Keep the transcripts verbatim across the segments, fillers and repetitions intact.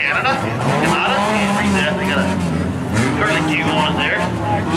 Canada. Canada. Can't read that. They got a curlicue on it there.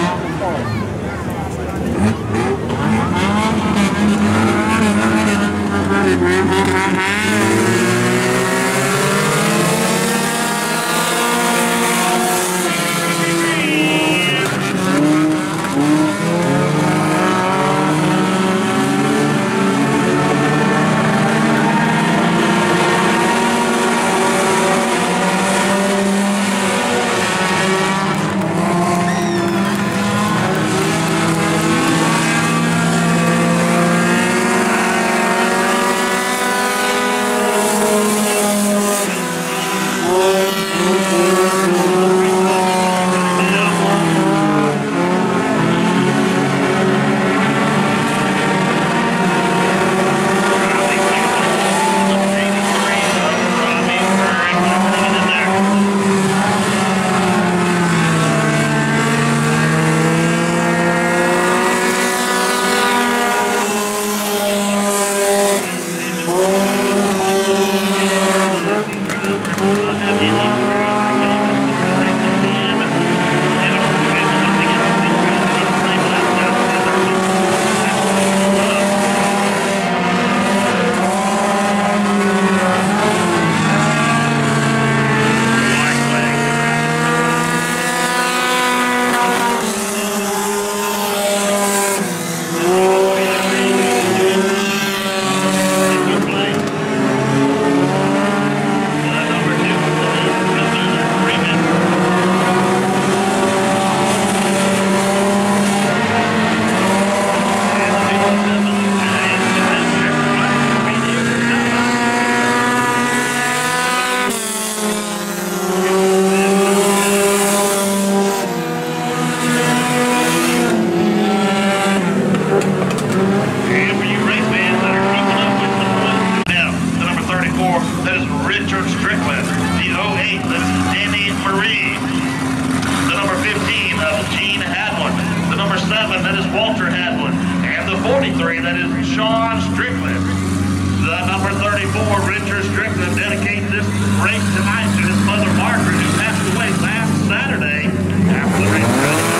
That is Richard Strickland. The oh eight, that is Danny Marie. The number fifteen, that is Gene Hadwin. The number seven, that is Walter Hadwin. And the forty-three, that is Sean Strickland. The number thirty-four, Richard Strickland, dedicates this race tonight to his mother Margaret, who passed away last Saturday after the race.